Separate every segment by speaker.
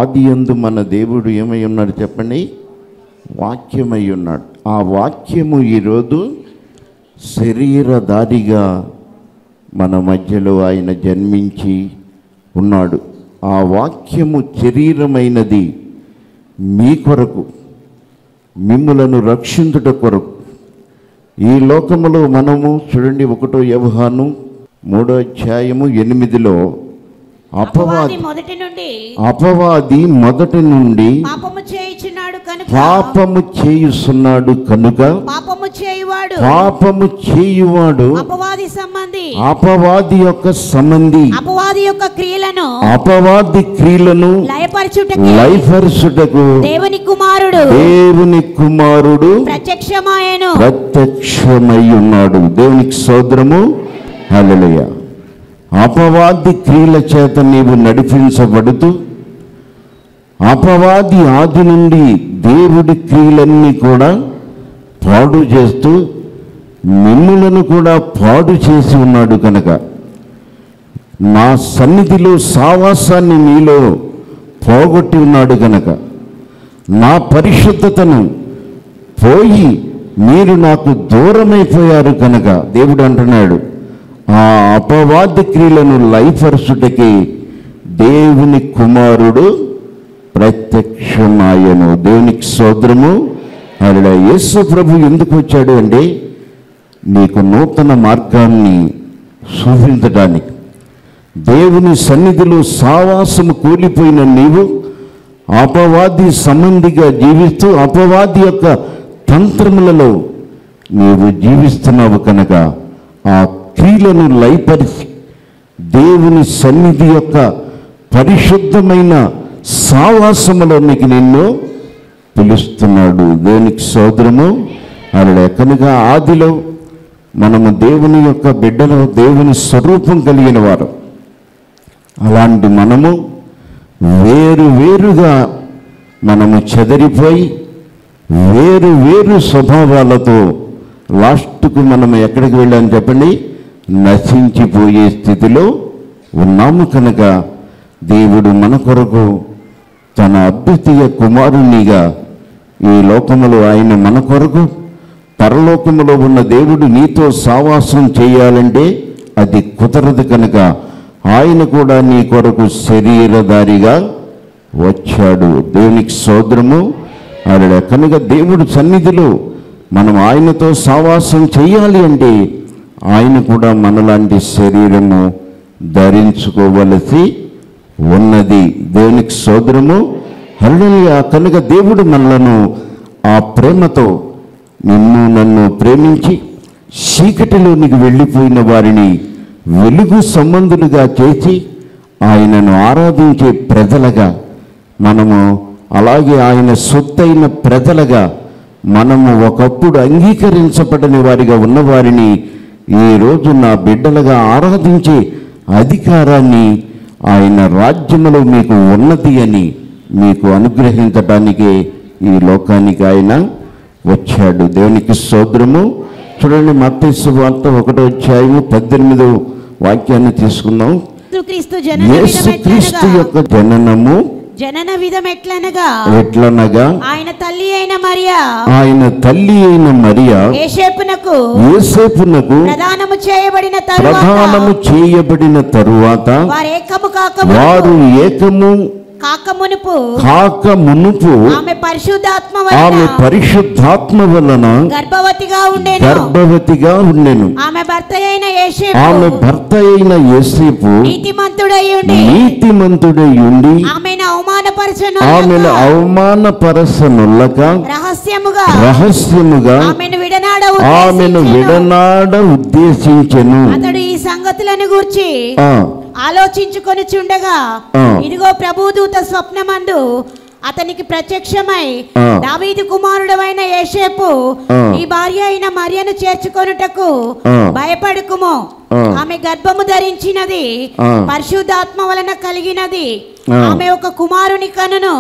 Speaker 1: ఆదియందు మన దేవుడు ఏమై ఉన్నాడు చెప్పండి? వాక్యమై ఉన్నాడు. ఆ వాక్యము ఈరోజు శరీరధారిగా మన మధ్యలో ఆయన జన్మించి ఉన్నాడు. ఆ వాక్యము శరీరమైనది మీ కొరకు, మిమ్ములను రక్షించుట కొరకు. ఈ లోకములో మనము చూడండి, 1 యోహాను 3:8 అపవాది మొదటి నుండి పాపము చేయుచున్నాడు కనుక పాపము చేయువాడు అపవాది యొక్క సంబంధి అపవాది క్రియలను లయపరచుటకు దేవుని కుమారుడు ప్రత్యక్షమై ఉన్నాడు. దేవునికి స్తోత్రము. హల్లెలూయా. అపవాది క్రియల చేత నీవు నడిపించబడుతూ, అపవాది ఆది నుండి దేవుడి క్రియలన్నీ కూడా పాడు చేస్తూ మిమ్ములను కూడా పాడు చేసి ఉన్నాడు కనుక, నా సన్నిధిలో సావాసాన్ని మీలో పోగొట్టి ఉన్నాడు కనుక, నా పరిశుద్ధతను పోయి మీరు నాకు దూరమైపోయారు కనుక దేవుడు అంటున్నాడు, ఆ అపవాది క్రియలను లయపరచుటకి దేవుని కుమారుడు ప్రత్యక్షమాయను. దేవునికి స్తోత్రము. అలా యేసు ప్రభు ఎందుకు వచ్చాడు అంటే నీకు నూతన మార్గాన్ని చూపించడానికి. దేవుని సన్నిధిలో సావాసము కూలిపోయిన నీవు అపవాది సంబంధిగా జీవిస్తూ అపవాది యొక్క తంత్రములలో నీవు జీవిస్తున్నావు కనుక ఆ క్రియలను లయపరిచి దేవుని సన్నిధి యొక్క పరిశుద్ధమైన సావాసములోనికి నిన్ను పిలుస్తున్నాడు. దేవునికి స్తోత్రము. అలా కనుక ఆదిలో మనము దేవుని యొక్క బిడ్డలు, దేవుని స్వరూపం కలిగిన వారు. అలాంటి మనము వేరుగా మనము చెదరిపోయి వేరు స్వభావాలతో లాస్ట్కు మనం ఎక్కడికి వెళ్ళామని చెప్పండి? నశించిపోయే స్థితిలో ఉన్నాము కనుక దేవుడు మన కొరకు తన అద్వితీయ కుమారునిగా ఈ లోకములో ఆయన మన కొరకు, పరలోకములో ఉన్న దేవుడు నీతో సావాసం చేయాలంటే అది కుదరదు కనుక ఆయన కూడా నీ కొరకు శరీరధారిగా వచ్చాడు. దేవునికి స్తోత్రము. అలా కనుక దేవుడు సన్నిధిలో మనం ఆయనతో సావాసం చేయాలి అంటే ఆయన కూడా మనలాంటి శరీరము ధరించుకోవలసి ఉన్నది. దేవునికి స్తోత్రము. హల్లెలూయా. కనుక దేవుడు మనలను ఆ ప్రేమతో నిన్ను నన్ను ప్రేమించి చీకటిలోనికి వెళ్ళిపోయిన వారిని వెలుగు సంబంధులుగా చేసి ఆయనను ఆరాధించే ప్రజలుగా మనము, అలాగే ఆయన సొత్తైన ప్రజలుగా మనము ఒకప్పుడు అంగీకరించబడని వారిగా ఉన్నవారిని ఈరోజు నా బిడ్డలుగా ఆరాధించే అధికారాన్ని ఆయన రాజ్యములో మీకు ఉన్నది అని మీకు అనుగ్రహించడానికే ఈ లోకానికి ఆయన వచ్చాడు. దేవునికి స్తోత్రము. చూడండి, మత్తయి సువార్త 1:18 వాక్యాన్ని తీసుకుందాం. యేసుక్రీస్తు యొక్క జనన విధం ఎట్లనగా ఆయన తల్లి అయిన మరియా యోసేపునకు ప్రదానము చేయబడిన తరువాత వారు ఏకము కాక మునుపు ఆమె పరిశుద్ధాత్మ వలన గర్భవతిగా ఉండెను. ఆమె భర్త అయిన యేసేపు నీతిమంతుడై ఉండి ఆమెను అవమానపరచనుల్లక రహస్యముగా ఆమెను విడనాడ ఉద్దేశించెను.
Speaker 2: అతడు ఈ సంగతులను గూర్చి ఆలోచించుకొనుచుండగా ఇదిగో ప్రభుదూత స్వప్నమందు అతనికి ప్రత్యక్షమై, దావీదు కుమారుడైన యోసేపు నీ భార్య అయిన మరియను చేర్చుకొనుటకు భయపడకుము. ఆమె గర్భము ధరించినది పరిశుద్ధాత్మ వలన కలిగినది. ఆమె ఒక కుమారుని కనును.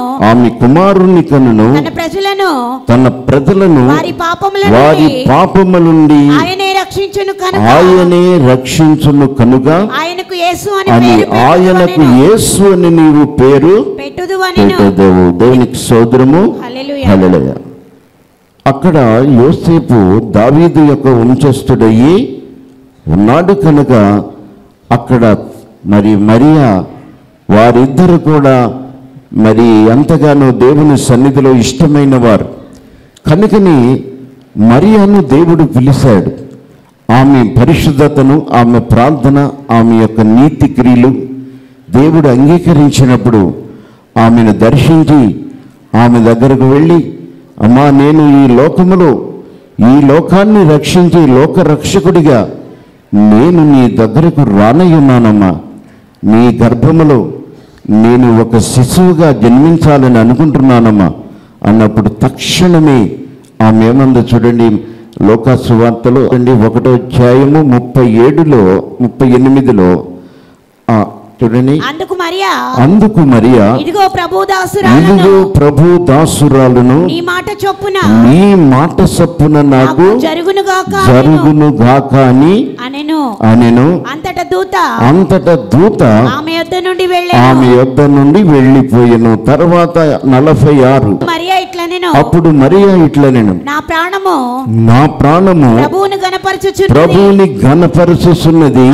Speaker 2: తన ప్రజలను
Speaker 1: వారి పాపముల నుండి
Speaker 2: రక్షించును కనుక
Speaker 1: ఆయనే రక్షించును కనుక
Speaker 2: ఆయనకు యేసు అని
Speaker 1: ఆయనకు యేసు అని నీవు పేరు
Speaker 2: పెట్టుదువనెను.
Speaker 1: దేవునికి స్తోత్రము.
Speaker 2: హల్లెలూయా.
Speaker 1: హల్లెలూయా. అక్కడ యోసేపు దావీదు యొక్క వంశస్థుడయ్యి ఉన్నాడు కనుక అక్కడ మరి మరియా వారిద్దరు కూడా మరి ఎంతగానో దేవుని సన్నిధిలో ఇష్టమైన వారు కనుకని మరియాను దేవుడు పిలిచాడు. ఆమె పరిశుద్ధతను, ఆమె ప్రార్థన, ఆమె యొక్క నీతి క్రియలు దేవుడు అంగీకరించినప్పుడు ఆమెను దర్శించి ఆమె దగ్గరకు వెళ్ళి, అమ్మా, నేను ఈ లోకములో ఈ లోకాన్ని రక్షించి లోక రక్షకుడిగా నేను నీ దగ్గరకు రానయ్యున్నానమ్మా. నీ గర్భములో నేను ఒక శిశువుగా జన్మించాలని అనుకుంటున్నానమ్మా అన్నప్పుడు తక్షణమే ఆమె ఏమందో చూడండి, లోకా సువార్తలో 1వ అధ్యాయము 37లో 38లో చూడండి. అందుకు మరియా
Speaker 2: ఇదిగో
Speaker 1: ప్రభు దాసురాలును
Speaker 2: నీ మాట
Speaker 1: చొప్పున నాకు జరుగును గాక అని అనెను. అంతట దూత ఆమె యొద్ద నుండి వెళ్ళిపోయెను. తర్వాత 46 అప్పుడు మరియా ఇట్లనెను, నా ప్రాణము ప్రభువుని ఘనపరచుచున్నది.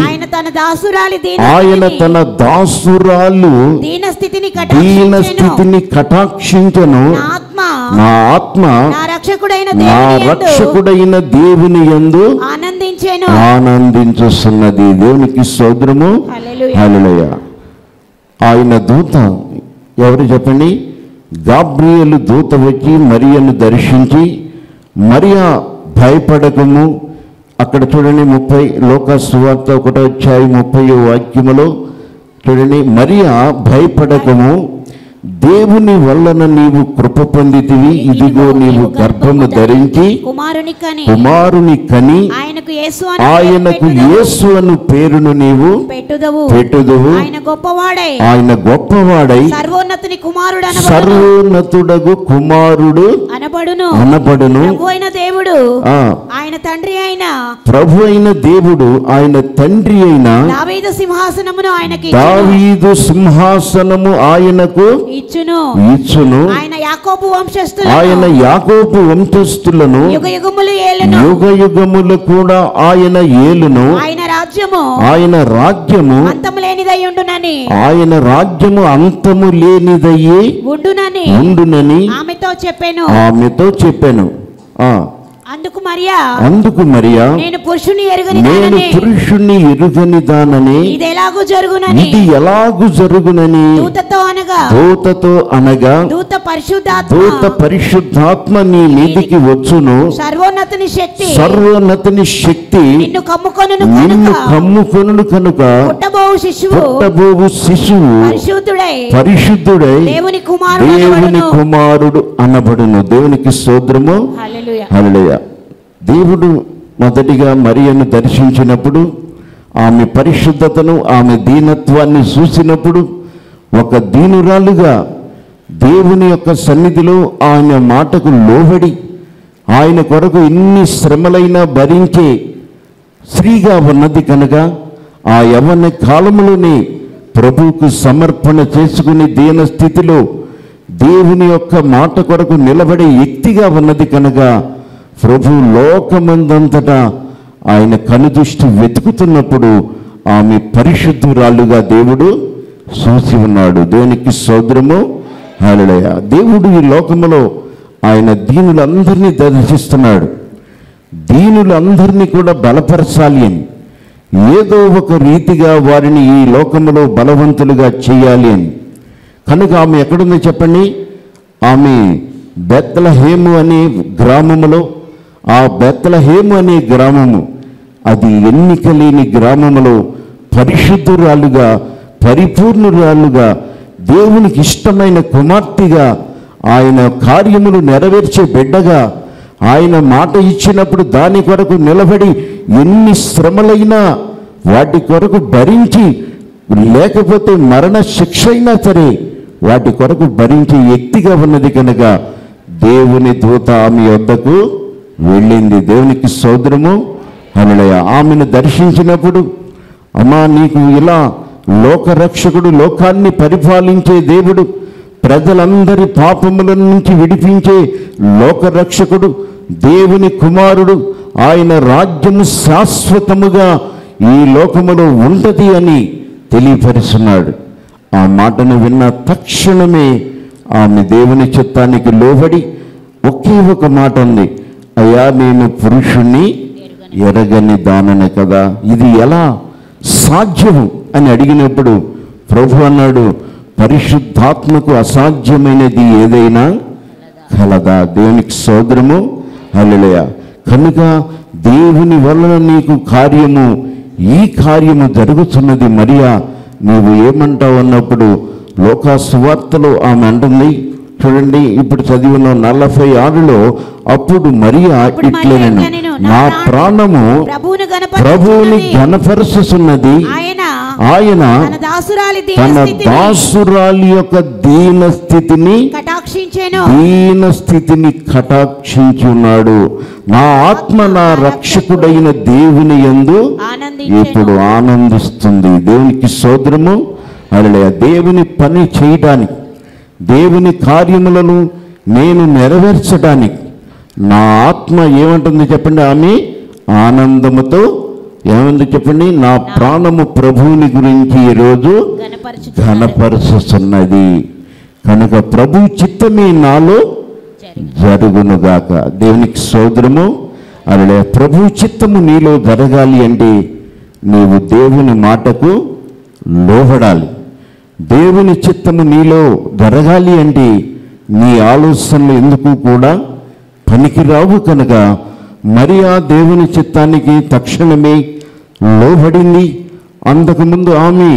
Speaker 1: ఆయన తన దాసురాలు దీన స్థితిని కటాక్షించెను. నా ఆత్మ నా రక్షకుడైన దేవుని యందు ఆనందించుచున్నది. దేవునికి స్తోత్రము. హల్లెలూయా. ఆయన దూత ఎవరు చెప్పండి? గాబ్రియేలు దూత వచ్చి మరియను దర్శించి, మరియా భయపడకము, అక్కడ చూడండి 30 లోకా సువార్త 1వ అధ్యాయం 30వ వాక్యములో చూడండి, మరియా భయపడకము, దేవుని వలన నీవు కృప పొందితివి. ఇదిగో నీవు గర్భము ధరించి కుమారుని కని ఆయనకు యేసు అను పేరును నీవు పెట్టుదువు. ఆయన గొప్పవాడై సర్వోన్నతుడగు కుమారుడు అనబడును. ప్రభు అయిన దేవుడు ఆయన తండ్రి అయిన దావీదు సింహాసనము ఆయనకు ఇచ్చును. ఆయన యాకోబు వంశస్థులను యుగయుగములు కూడా ఆయన ఏలును. ఆయన రాజ్యము ఆయన రాజ్యము అంతము లేనిదయ్యి ఉండునని ఆమెతో చెప్పాను.
Speaker 2: అందుకు మరియా నేను పురుషుని
Speaker 1: ఎరుగని దానని ఇది ఎలాగు జరుగునని దూతతో అనగా దూత పరిశుద్ధాత్మ నీ మీదికి వచ్చును. సర్వోన్నతుని శక్తి నిన్ను కమ్ముకొనును కనుక పుట్టబోవు శిశువు పరిశుద్ధుడై దేవుని కుమారుడు అనబడును. దేవునికి స్తోత్రము. హల్లెలూయా. దేవుడు మొదటిగా మరియను దర్శించినప్పుడు, ఆమె పరిశుద్ధతను, ఆమె దీనత్వాన్ని చూసినప్పుడు, ఒక దీనురాలుగా దేవుని యొక్క సన్నిధిలో ఆయన మాటకు లోబడి ఆయన కొరకు ఎన్ని శ్రమలైనా భరించే స్త్రీగా ఉన్నది కనుక ఆ యవ్వన కాలంలోనే ప్రభువుకు సమర్పణ చేసుకుని దీన స్థితిలో దేవుని యొక్క మాట కొరకు నిలబడే వ్యక్తిగా ఉన్నది కనుక ప్రభు లోకమందంతటా ఆయన కనుదృష్టి వెతుకుతున్నప్పుడు ఆమె పరిశుద్ధురాలుగా దేవుడు చూసి ఉన్నాడు. దేవునికి స్తోత్రము. హల్లెలూయా. దేవుడు ఈ లోకములో ఆయన దీనులందరినీ దర్శిస్తున్నాడు. దీనులందరినీ కూడా బలపరచాలి అని, ఏదో ఒక రీతిగా వారిని ఈ లోకములో బలవంతులుగా చేయాలి అని. కనుక ఆమె ఎక్కడుందో చెప్పండి? ఆమె బెత్లెహేము అనే గ్రామములో, ఆ బెత్లెహేము అనే గ్రామము అది ఎన్నిక లేని గ్రామములో పరిశుద్ధురాలుగా పరిపూర్ణురాలుగా దేవునికి ఇష్టమైన కుమార్తెగా ఆయన కార్యములు నెరవేర్చే బిడ్డగా ఆయన మాట ఇచ్చినప్పుడు దాని కొరకు నిలబడి ఎన్ని శ్రమలైనా వాటి కొరకు భరించి, లేకపోతే మరణ శిక్ష అయినా సరే వాటి కొరకు భరించే వ్యక్తిగా ఉన్నది కనుక దేవుని దూత ఆమె వద్దకు వెళ్ళింది. దేవునికి స్తోత్రము. హల్లెలూయా. ఆమెను దర్శించినప్పుడు, అమ్మా నీకు ఇలా లోకరక్షకుడు, లోకాన్ని పరిపాలించే దేవుడు, ప్రజలందరి పాపముల నుంచి విడిపించే లోకరక్షకుడు, దేవుని కుమారుడు, ఆయన రాజ్యము శాశ్వతముగా ఈ లోకములో ఉంటది అని తెలియపరుస్తున్నాడు. ఆ మాటను విన్న తక్షణమే ఆమె దేవుని చిత్తానికి లోబడి ఒకే ఒక మాట ఉంది, అయ్యా నేను పురుషుణ్ణి ఎరగని దాననే కదా, ఇది ఎలా సాధ్యము అని అడిగినప్పుడు ప్రభు అన్నాడు, పరిశుద్ధాత్మకు అసాధ్యమైనది ఏదైనా కలదా. దేవునికి స్తోత్రము. హల్లెలూయా. కనుక దేవుని వలన నీకు కార్యము, ఈ కార్యము జరుగుతున్నది మరియా, నీవు ఏమంటావు అన్నప్పుడు లోకా సువార్తలో ఆమె అంటుంది చూడండి, ఇప్పుడు చదివిన 46లో, అప్పుడు మరియా ఇట్లనెను, నా ప్రాణము ప్రభువుని ఘనపరుచుచున్నది, ఆయన తన దాసురాలి యొక్క దీన స్థితిని కటాక్షించున్నాడు. నా ఆత్మ నా రక్షకుడైన దేవుని యందు ఇప్పుడు ఆనందిస్తుంది. దేవునికి స్తోత్రము. హల్లెలూయా. దేవుని పని చేయడానికి, దేవుని కార్యములను నేను నెరవేర్చడానికి నా ఆత్మ ఏమంటుంది చెప్పండి, ఆమె ఆనందముతో ఏమంది చెప్పండి, నా ప్రాణము ప్రభువుని గురించి ఈరోజు ఘనపరుచుతున్నది. కనుక ప్రభు చిత్తమే నాలో జరుగునుగాక. దేవునికి స్తోత్రము. హల్లెలూయా. ప్రభు చిత్తము నీలో జరగాలి అంటే నీవు దేవుని మాటకు లోబడాలి. దేవుని చిత్తము నీలో జరగాలి అంటే నీ ఆలోచనలు ఎందుకు కూడా పనికిరావు. కనుక మరియా దేవుని చిత్తానికి తక్షణమే లోబడింది. అంతకుముందు ఆమె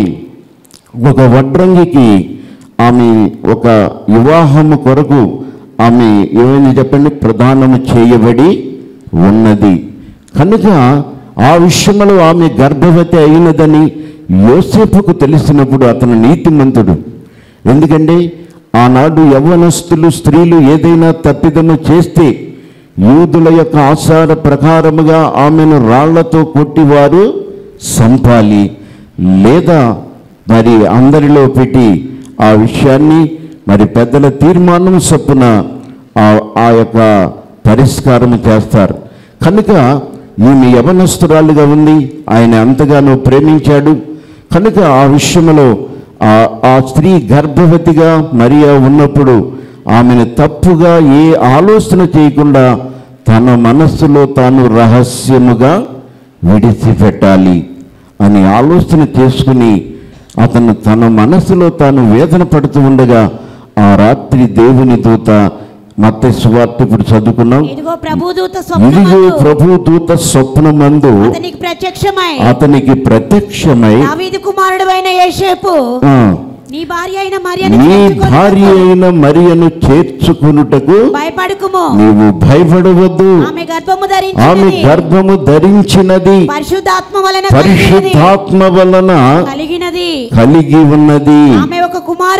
Speaker 1: ఒక వడ్రంగికి ఆమె ఒక వివాహము కొరకు ఆమె ఏమైంది చెప్పండి, ప్రదానము చేయబడి ఉన్నది. కనుక ఆ విషయంలో ఆమె గర్భవతి అయినదని యోసేపుకు తెలిసినప్పుడు అతను నీతిమంతుడు. ఎందుకంటే ఆనాడు యవ్వనస్తులు, స్త్రీలు ఏదైనా తప్పిదము చేస్తే యూదుల యొక్క ఆచార ప్రకారముగా ఆమెను రాళ్లతో కొట్టివారు సంపాలి, లేదా మరి అందరిలో పెట్టి ఆ విషయాన్ని మరి పెద్దల తీర్మానం చొప్పున ఆ యొక్క పరిష్కారం చేస్తారు. కనుక ఈమె యవనస్తురాలుగా ఉంది, ఆయన ఎంతగానో ప్రేమించాడు. కనుక ఆ విషయంలో ఆ స్త్రీ గర్భవతిగా మరియా ఉన్నప్పుడు ఆమెను తప్పుగా ఏ ఆలోచన చేయకుండా తన మనస్సులో తాను రహస్యముగా విడిచిపెట్టాలి అని ఆలోచన చేసుకుని అతను తన మనస్సులో తాను వేదన పడుతూ ఉండగా ఆ రాత్రి దేవుని దూత, మత్తయి సువార్త ఇప్పుడు చదువుకున్నాం, ఇదిగో ప్రభుదూత స్వప్నమందు అతనికి ప్రత్యక్షమై
Speaker 2: దావీదు కుమారుడైన యోసేపు, నీ భార్య
Speaker 1: అయిన మరియను చేర్చుకొనుటకు
Speaker 2: భయపడకుము,
Speaker 1: నీవు భయపడవద్దు, ఆమె గర్భము ధరించినది పరిశుద్ధాత్మ వలన కలిగి ఉన్నది, ఆమె యొక్క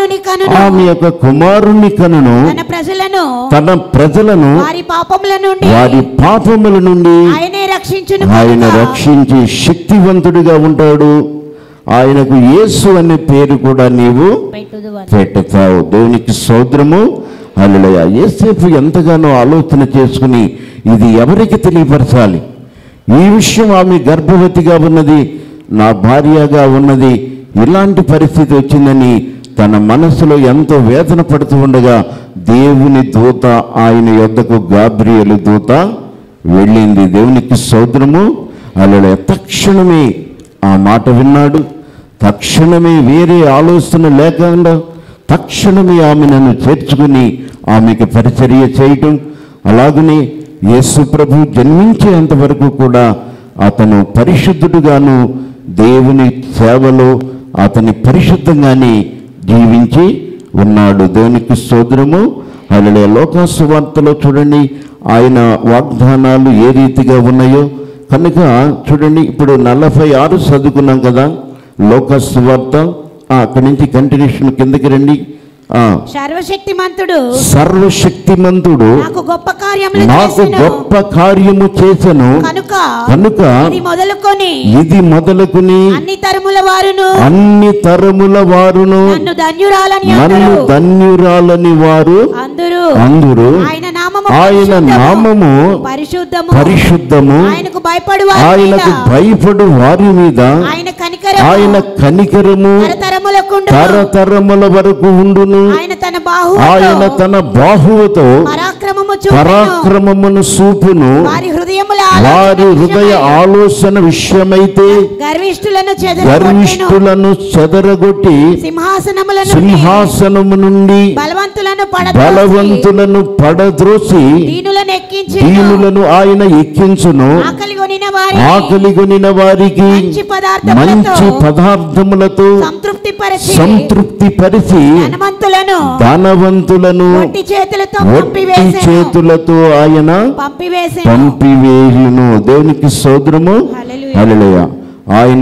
Speaker 1: కుమారుని కనును, తన ప్రజలను వారి పాపముల నుండి ఆయన రక్షించి శక్తివంతుడిగా ఉంటాడు. ఆయనకు యేసు అనే పేరు కూడా నీవు పెట్టుతావు. దేవునికి స్తోత్రము. హల్లెలూయా. యోసేపు ఎంతగానో ఆలోచన చేసుకుని ఇది ఎవరికి తెలియపరచాలి, ఈ విషయం ఆమె గర్భవతిగా ఉన్నది, నా భార్యగా ఉన్నది, ఇలాంటి పరిస్థితి వచ్చిందని తన మనసులో ఎంతో వేదన పడుతూ ఉండగా దేవుని దూత ఆయన యొద్దకు, గాబ్రియేలు దూత వెళ్ళింది. దేవునికి స్తోత్రము. హల్లెలూయా. తక్షణమే ఆ మాట విన్నాడు. తక్షణమే వేరే ఆలోచన లేకుండా తక్షణమే ఆమె నన్ను చేర్చుకుని ఆమెకి పరిచర్య చేయటం. అలాగనే యేసు ప్రభు జన్మించేంతవరకు కూడా అతను పరిశుద్ధుడుగాను దేవుని సేవలో అతని పరిశుద్ధంగానే జీవించి ఉన్నాడు. దేవునికి స్తోత్రము. హల్లెలూయా. లోకా సువార్తలో చూడండి ఆయన వాగ్దానాలు ఏ రీతిగా ఉన్నాయో. కనుక చూడండి ఇప్పుడు 46 చదువుకున్నాం కదా లోకా సువార్త. అక్కడి నుంచి కంటిన్యూషన్ కిందకి రండి. సర్వశక్తిమంతుడు
Speaker 2: నాకు గొప్ప కార్యము
Speaker 1: చేసెను కనుక ఇది మొదలుకొని అన్ని తరముల వారును నన్ను ధన్యురాలని వారు అందరూ ఆయన నామము పరిశుద్ధము ఆయనకు భయపడు వారి మీద ఆయన కనికరము తరతరముల వరకు ఉండును. ఆయన తన బాహువుతో పరాక్రమమును చూపును. వారి హృదయ ఆలోచన విషయమైతే గర్విష్ఠులను చెదరగొట్టి సింహాసనము నుండి బలవంతులను పడద్రోసి దీనులను ఆయన ఎక్కించును. ఆకలిగొనిన వారికి మంచి పదార్థములతో సంతృప్తి పరిచి ధనవంతులను ఒట్టి చేతులతో ఆయన పంపివేయును. దేవునికి స్తోత్రము. హల్లెలూయా. ఆయన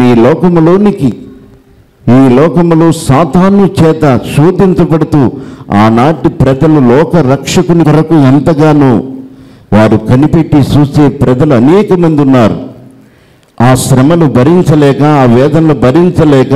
Speaker 1: ఈ లోకములో సాతాను చేత శోధించబడుతూ ఆనాటి ప్రజలు లోక రక్షకుని కొరకు ఎంతగానో వారు కనిపెట్టి చూసే ప్రజలు అనేక మంది ఉన్నారు. ఆ శ్రమను భరించలేక, ఆ వేదనను భరించలేక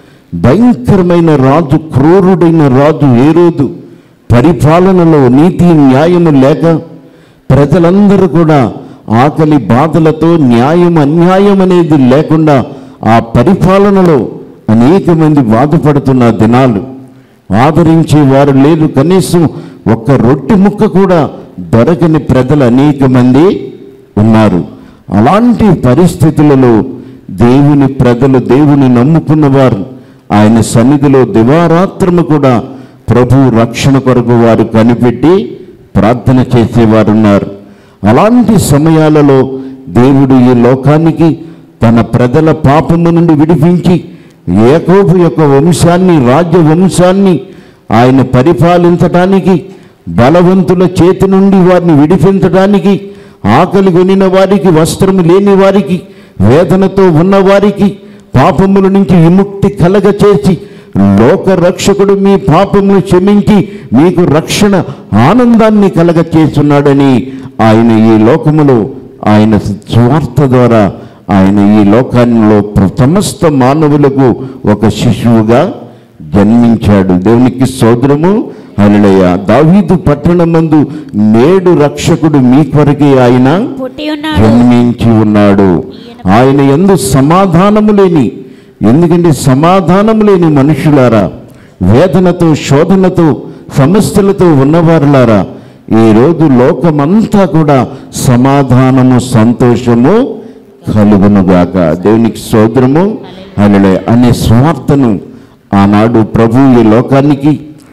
Speaker 1: భయంకరమైన రాజు, క్రూరుడైన రాజు హేరోదు పరిపాలనలో నీతి న్యాయము లేక ప్రజలందరూ కూడా ఆకలి బాధలతో న్యాయం అన్యాయం అనేది లేకుండా ఆ పరిపాలనలో అనేక మంది బాధపడుతున్న దినాలు. ఆదరించే వారు లేరు. కనీసం ఒక్క రొట్టె ముక్క కూడా దొరకని ప్రజలు అనేక మంది ఉన్నారు. అలాంటి పరిస్థితులలో దేవుని ప్రజలు, దేవుని నమ్ముకున్నవారు ఆయన సన్నిధిలో దివారాత్రము కూడా ప్రభు రక్షణ కొరకు వారు కనిపెట్టి ప్రార్థన చేసేవారు ఉన్నారు. అలాంటి సమయాలలో దేవుడు ఈ లోకానికి తన ప్రజల పాపము నుండి విడిపించి యాకోబు యొక్క వంశాన్ని, రాజ్య వంశాన్ని ఆయన పరిపాలించడానికి, బలవంతుల చేతి నుండి వారిని విడిపించడానికి, ఆకలి కొనిన వారికి, వస్త్రము లేని వారికి, వేదనతో ఉన్నవారికి పాపముల నుంచి విముక్తి కలగచేసి లోక రక్షకుడు మీ పాపమును క్షమించి మీకు రక్షణ ఆనందాన్ని కలగచేస్తున్నాడని ఆయన ఈ లోకములో ఆయన స్వార్థ ద్వారా ఆయన ఈ లోకంలో సమస్త మానవులకు ఒక శిశువుగా జన్మించాడు. దేవునికి స్తోత్రము. హల్లెలూయా. దావీదు పట్టణమందు నేడు రక్షకుడు మీ కొరకే ఆయన జన్మించి ఉన్నాడు. ఆయన యందు సమాధానము లేని, ఎందుకంటే సమాధానము లేని మనుషులారా, వేదనతో శోధనతో సమస్యలతో ఉన్నవారులారా, ఈరోజు లోకమంతా కూడా సమాధానము సంతోషము కలుగునుగాక. దేవునికి స్తోత్రము. హల్లెలూయా. అనే స్వార్థను ఆనాడు ప్రభు ఈ లోకానికి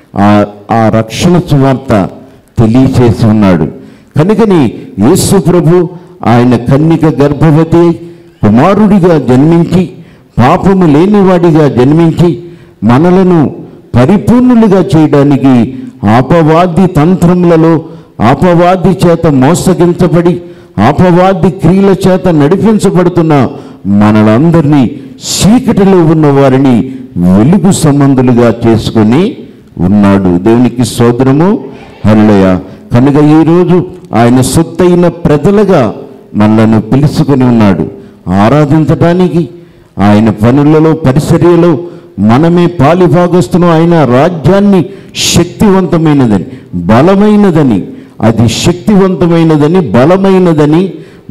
Speaker 1: ఆ రక్షణ సువార్త తెలియచేసి ఉన్నాడు. కనుకని యేసు ప్రభు ఆయన కన్నిక గర్భవతి కుమారుడిగా జన్మించి, పాపము లేనివాడిగా జన్మించి మనలను పరిపూర్ణులుగా చేయడానికి అపవాది తంత్రములలో, అపవాది చేత మోసగించబడి, అపవాది క్రియల చేత నడిపించబడుతున్న మనలందరినీ, చీకటిలో ఉన్న వారిని వెలుగు సంబంధులుగా చేసుకొని ఉన్నాడు. దేవునికి స్తోత్రము. హల్లెలూయా. కనుక ఈరోజు ఆయన సొత్తైన ప్రజలుగా మనలను పిలుచుకొని ఉన్నాడు. ఆరాధించటానికి, ఆయన పనులలో పరిచర్యలో మనమే పాలిభాగస్తున్నాం. ఆయన రాజ్యాన్ని శక్తివంతమైనదని, బలమైనదని, అది శక్తివంతమైనదని, బలమైనదని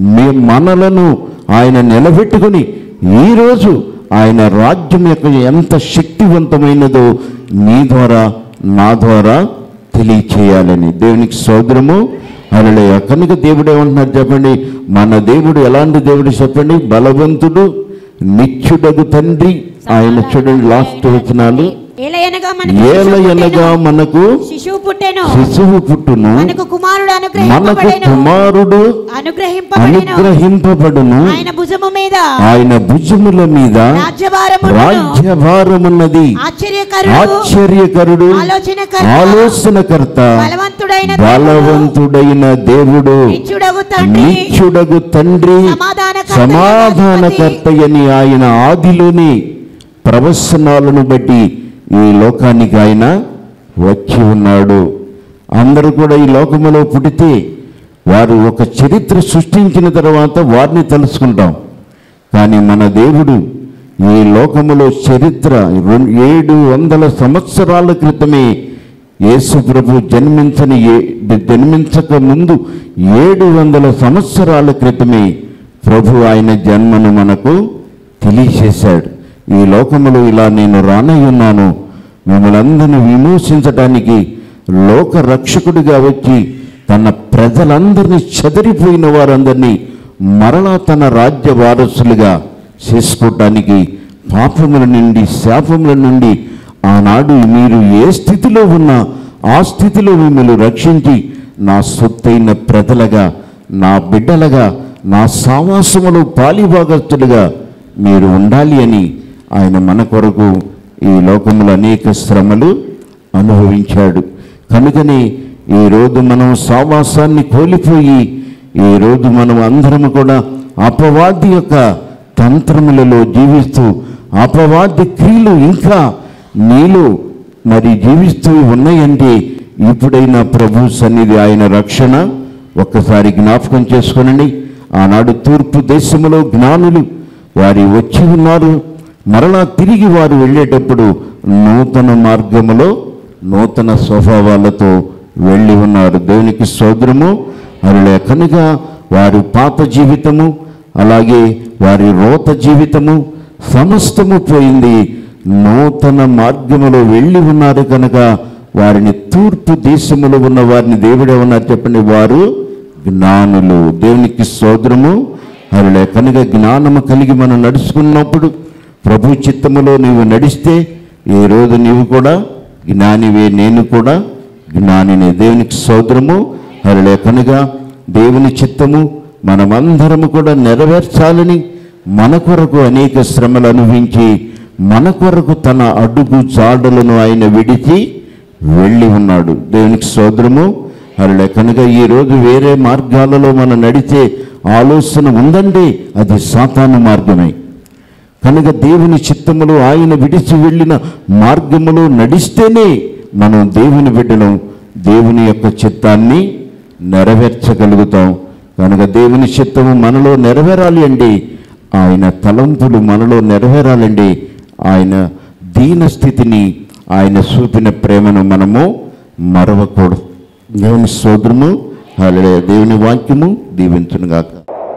Speaker 1: మనలను ఆయన నిలబెట్టుకొని ఈరోజు ఆయన రాజ్యం యొక్క ఎంత శక్తివంతమైనదో నీ ద్వారా నా ద్వారా తెలియచేయాలని. దేవునికి స్తోత్రము. హల్లెలూయా. కనుక దేవుడు ఏమంటున్నారు చెప్పండి? మన దేవుడు ఎలాంటి దేవుడు చెప్పండి? బలవంతుడు, నిత్యుడగు తండ్రి. ఆయన చూడండి లాస్ట్ వచనాలు. ఏలయనగా మనకు శిశువు పుట్టును, మనకు కుమారుడు అనుగ్రహింపబడును. ఆయన భుజముల మీద రాజ్యభారమున్నది. ఆశ్చర్యకరుడు, ఆలోచనకర్త, బలవంతుడైన దేవుడు, నిత్యుడగు తండ్రి, సమాధానకర్తయని ఆయన ఆదిలోని ప్రవచనాలను బట్టి ఈ లోకానికి ఆయన వచ్చి ఉన్నాడు. అందరూ కూడా ఈ లోకములో పుడితే వారు ఒక చరిత్ర సృష్టించిన తర్వాత వారిని తెలుసుకుంటాం. కానీ మన దేవుడు ఈ లోకములో చరిత్ర 700 సంవత్సరాల క్రితమే యేసు ప్రభు జన్మించక ముందు 700 సంవత్సరాల క్రితమే ప్రభు ఆయన జన్మను మనకు తెలియచేశాడు. ఈ లోకములో ఇలా నేను రానై ఉన్నాను, మిమ్మల్ని అందరినీ విమోచించడానికి లోక రక్షకుడిగా వచ్చి తన ప్రజలందరినీ చెదిరిపోయిన వారందరినీ మరలా తన రాజ్య వారసులుగా చేసుకోవటానికి పాపముల నుండి శాపముల నుండి ఆనాడు మీరు ఏ స్థితిలో ఉన్నా ఆ స్థితిలో మిమ్మల్ని రక్షించి నా సొత్తైన ప్రజలుగా, నా బిడ్డలుగా, నా సావాసములో పాలిభాగస్తులుగా మీరు ఉండాలి అని ఆయన మన కొరకు ఈ లోకములో అనేక శ్రమలు అనుభవించాడు. కనుకనే ఈరోజు మనం సావాసాన్ని కోల్పోయి ఈరోజు మనం అందరము కూడా అపవాది యొక్క తంత్రములలో జీవిస్తూ అపవాది క్రియలు ఇంకా నీలో మరి జీవిస్తూ ఉన్నాయంటే ఇప్పుడైనా ప్రభు సన్నిధి ఆయన రక్షణ ఒక్కసారి జ్ఞాపకం చేసుకోనండి. ఆనాడు తూర్పు దేశంలో జ్ఞానులు వారి వచ్చి ఉన్నారు, మరలా తిరిగి వారు వెళ్ళేటప్పుడు నూతన మార్గములో నూతన స్వభావాలతో వెళ్ళి ఉన్నారు. దేవునికి స్తోత్రము. అలా కనుక వారి పాత జీవితము అలాగే వారి రోత జీవితము సమస్తము పోయింది, నూతన మార్గములో వెళ్ళి ఉన్నారు. కనుక వారిని తూర్పు దేశములో ఉన్న వారిని దేవుడే ఉన్నారు చెప్పండి, వారు జ్ఞానులు. దేవునికి స్తోత్రము. అలా కనుక జ్ఞానము కలిగి మనం నడుచుకున్నప్పుడు ప్రభు చిత్తములో నీవు నడిస్తే ఈరోజు నీవు కూడా జ్ఞానివే, నేను కూడా జ్ఞానినే. దేవునికి స్తోత్రము. అలా కనుక దేవుని చిత్తము మనమందరము కూడా నెరవేర్చాలని మన కొరకు అనేక శ్రమలు అనుభవించి మన కొరకు తన అడుగు జాడలను ఆయన విడిచి వెళ్ళి ఉన్నాడు. దేవునికి స్తోత్రము. అలా కనుక ఈరోజు వేరే మార్గాలలో మనం నడిచే ఆలోచన ఉందండి, అది సాతాను మార్గమే. కనుక దేవుని చిత్తములో ఆయన విడిచి వెళ్ళిన మార్గములో నడిస్తేనే మనం దేవుని బిడ్డలం, దేవుని యొక్క చిత్తాన్ని నెరవేర్చగలుగుతాం. కనుక దేవుని చిత్తము మనలో నెరవేరాలి అండి, ఆయన తలంపులు మనలో నెరవేరాలండి, ఆయన దీన స్థితిని ఆయన చూపిన ప్రేమను మనము మరవకూడదు. దేవుని స్తోత్రము. హల్లెలూయా. దేవుని వాక్యము దీవించునుగాక.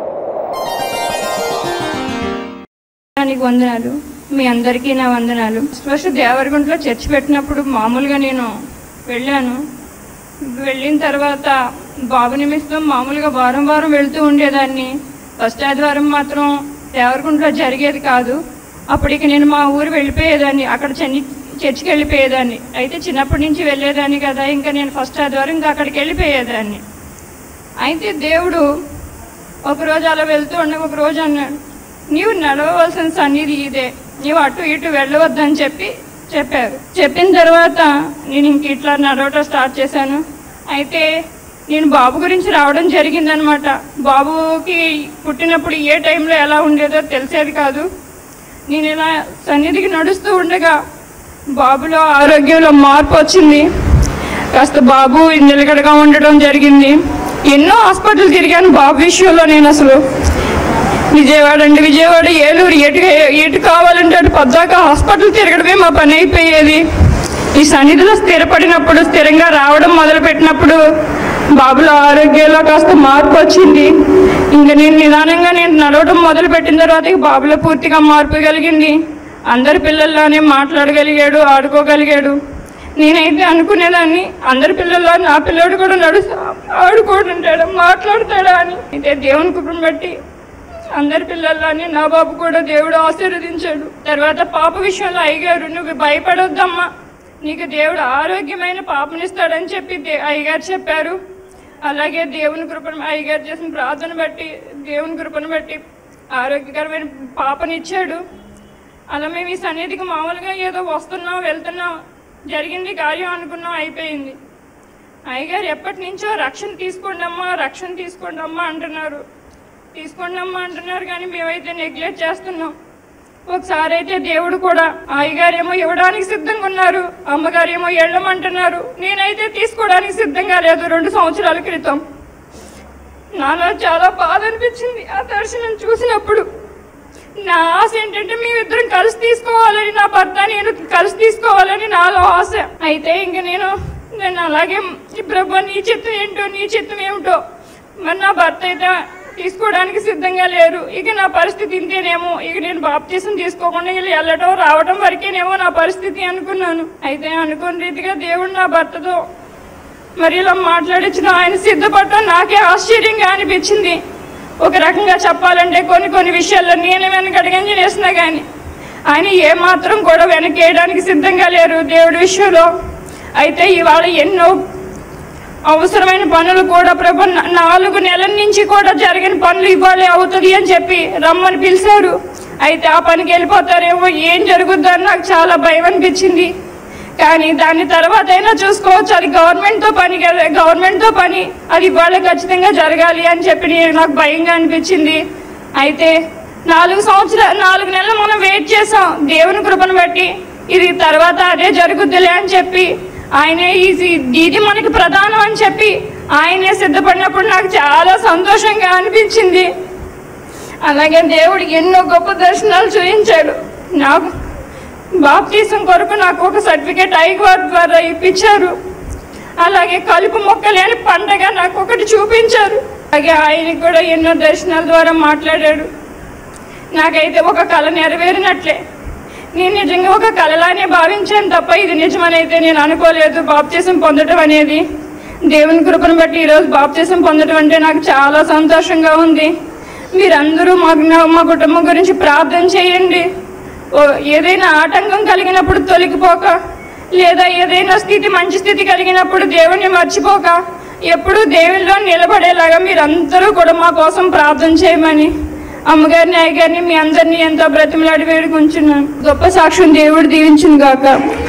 Speaker 3: వందనాలు. మీ అందరికీ నా వందనాలు. ఫస్ట్ దేవరగుంటలో చర్చి పెట్టినప్పుడు మామూలుగా నేను వెళ్ళాను. వెళ్ళిన తర్వాత బాబు నిమిత్తం మామూలుగా వారం వారం వెళ్తూ ఉండేదాన్ని. ఫస్ట్ ఆదివారం మాత్రం దేవరగుంటలో జరిగేది కాదు. అప్పటికి నేను మా ఊరు వెళ్ళిపోయేదాన్ని, అక్కడ చర్చికి వెళ్ళిపోయేదాన్ని. అయితే చిన్నప్పటి నుంచి వెళ్ళేదాన్ని కదా, ఇంకా నేను ఫస్ట్ ఆదివారం ఇంకా అక్కడికి వెళ్ళిపోయేదాన్ని. అయితే దేవుడు ఒకరోజు అలా వెళ్తూ ఉండగా ఒకరోజు అన్నాడు, నీవు నడవవలసిన సన్నిధి ఇదే, నీవు అటు ఇటు వెళ్ళవద్దని చెప్పారు. చెప్పిన తర్వాత నేను ఇంక ఇట్లా నడవటం స్టార్ట్ చేశాను. అయితే నేను బాబు గురించి రావడం జరిగిందనమాట. బాబుకి పుట్టినప్పుడు ఏ టైంలో ఎలా ఉండేదో తెలిసేది కాదు. నేను ఇలా సన్నిధికి నడుస్తూ ఉండగా బాబులో ఆరోగ్యంలో మార్పు వచ్చింది. కాస్త బాబు నిలకడగా ఉండడం జరిగింది. ఎన్నో హాస్పిటల్ తిరిగాను బాబు విషయంలో. నేను అసలు విజయవాడ ఏలూరు ఎటు కావాలంటే అటు పద్దాక హాస్పిటల్ తిరగడమే మా పని అయిపోయేది. ఈ సన్నిధిలో స్థిరపడినప్పుడు, స్థిరంగా రావడం మొదలుపెట్టినప్పుడు బాబులో ఆరోగ్యంలో కాస్త మార్పు వచ్చింది. ఇంకా నేను నిదానంగా నడవడం మొదలుపెట్టిన తర్వాత బాబులో పూర్తిగా మార్పు కలిగింది. అందరి పిల్లల్లోనే మాట్లాడగలిగాడు, ఆడుకోగలిగాడు. నేనైతే అనుకునేదాన్ని అందరి పిల్లల్లో నా పిల్లడు కూడా ఆడుకుంటాడా, మాట్లాడతాడా అని. అయితే దేవుని కృపను బట్టి అందరి పిల్లల్లోనే నా బాబు కూడా దేవుడు ఆశీర్వదించాడు. తర్వాత పాప విషయంలో అయ్యగారు, నువ్వు భయపడొద్దమ్మా, నీకు దేవుడు ఆరోగ్యమైన పాపనిస్తాడని చెప్పి అయ్యగారు చెప్పారు. అలాగే దేవుని కృపను, అయ్యగారు చేసిన ప్రార్థన బట్టి, దేవుని కృపను బట్టి ఆరోగ్యకరమైన పాపనిచ్చాడు. అలా మేము ఈ సన్నిధికి మామూలుగా ఏదో వస్తున్నాం వెళ్తున్నాం, జరిగింది కార్యం అనుకున్నాం, అయిపోయింది. అయ్యగారు ఎప్పటి నుంచో రక్షణ తీసుకోండి అమ్మా అంటున్నారు కానీ మేమైతే నెగ్లెక్ట్ చేస్తున్నాం. ఒకసారి అయితే దేవుడు కూడా అయ్యగారేమో ఇవ్వడానికి సిద్ధంగా ఉన్నారు, అమ్మగారేమో వెళ్ళమంటున్నారు, నేనైతే తీసుకోవడానికి సిద్ధంగా లేదు. 2 సంవత్సరాల క్రితం నాలో చాలా బాధ అనిపించింది ఆ దర్శనం చూసినప్పుడు. నా ఆశ ఏంటంటే మేమిద్దరం కలిసి తీసుకోవాలని, నా భర్త నేను కలిసి తీసుకోవాలని నాలో ఆశ. అయితే ఇంక నేను అలాగే ప్రభు నీ చిత్తం ఏంటో నీ చిత్తం ఏమిటో, మరి నా భర్త అయితే తీసుకోవడానికి సిద్ధంగా లేరు, ఇక నా పరిస్థితి ఇంతేనేమో, ఇక నేను బాప్తీసం తీసుకోకుండా వీళ్ళు వెళ్ళటం రావటం వరకేనేమో నా పరిస్థితి అనుకున్నాను. అయితే అనుకున్న రీతిగా దేవుడు నా భర్తతో మరి ఇలా మాట్లాడించిన ఆయన సిద్ధపడటం నాకే ఆశ్చర్యంగా అనిపించింది. ఒక రకంగా చెప్పాలంటే కొన్ని విషయాల్లో నేను వెనకడగంజి వేసినా కానీ ఆయన ఏమాత్రం కూడా వెనకేయడానికి సిద్ధంగా లేరు దేవుడి విషయంలో. అయితే ఇవాళ ఎన్నో అవసరమైన పనులు కూడా ప్రభు 4 నెలల నుంచి కూడా జరిగిన పనులు ఇవ్వాలి అవుతుంది అని చెప్పి రమ్మని పిలిచారు. అయితే ఆ పనికి వెళ్ళిపోతారేమో, ఏం జరుగుద్దని నాకు చాలా భయం అనిపించింది. కానీ దాని తర్వాత అయినా చూసుకోవచ్చు, అది గవర్నమెంట్తో పని కదా, గవర్నమెంట్తో పని, అది ఇవాళ ఖచ్చితంగా జరగాలి అని చెప్పి నాకు భయంగా అనిపించింది. అయితే 4 నెలలు మనం వెయిట్ చేసాం దేవుని కృపను బట్టి, ఇది తర్వాత అదే జరుగుద్దిలే అని చెప్పి ఆయనే ఇది మనకి ప్రధానం అని చెప్పి ఆయనే సిద్ధపడినప్పుడు నాకు చాలా సంతోషంగా అనిపించింది. అలాగే దేవుడు ఎన్నో గొప్ప దర్శనాలు చూపించాడు. నాకు బాప్తీసం కొరకు నాకు ఒక సర్టిఫికేట్ ఐక్వార్ ద్వారా ఇప్పించారు. అలాగే కలుపు మొక్కలేని పండగ నాకు ఒకటి చూపించారు. అలాగే ఆయనకి కూడా ఎన్నో దర్శనాల ద్వారా మాట్లాడాడు. నాకైతే ఒక కళ నెరవేరినట్లే, నేను నిజంగా ఒక కళలానే భావించాను తప్ప ఇది నిజమనైతే నేను అనుకోలేదు. బాప్తీసం పొందడం అనేది దేవుని కృపను బట్టి ఈరోజు బాప్తీసం పొందడం అంటే నాకు చాలా సంతోషంగా ఉంది. మీరందరూ మా కుటుంబం గురించి ప్రార్థన చేయండి. ఏదైనా ఆటంకం కలిగినప్పుడు తొలగిపోక, లేదా ఏదైనా మంచి స్థితి కలిగినప్పుడు దేవుణ్ణి మర్చిపోక, ఎప్పుడూ దేవునిలో నిలబడేలాగా మీరందరూ కూడా మా కోసం ప్రార్థన చేయమని అమ్మగారిని అయ్యగారిని మీ అందరినీ ఎంతో బ్రతిమలాడి వేడుకుంటున్నాను. గొప్ప సాక్ష్యం దేవుడు దీవించును గాక.